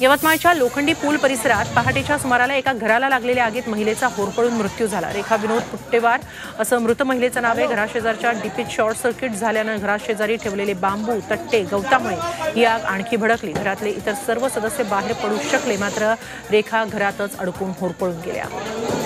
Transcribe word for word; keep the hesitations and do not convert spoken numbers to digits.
यवतमाळच्या लोखंडी पूल परिसरात पहाटेच्या सुमाराला एका घराला लागलेल्या आगीत महिलेचा होरपळून मृत्यू झाला। रेखा विनोद पुट्टेवार असं मृत महिलेचं नाव आहे। घराशेजारच्या डीपीत शॉर्ट सर्किट झाल्यानं घराशेजारी ठेवलेले बांबू तट्टे गवतामुळे ही आग आणखी भडकली। घरातले इतर सर्व सदस्य बाहेर पडू शकले, मात्र रेखा घरातच अडकून होरपळून गेल्या।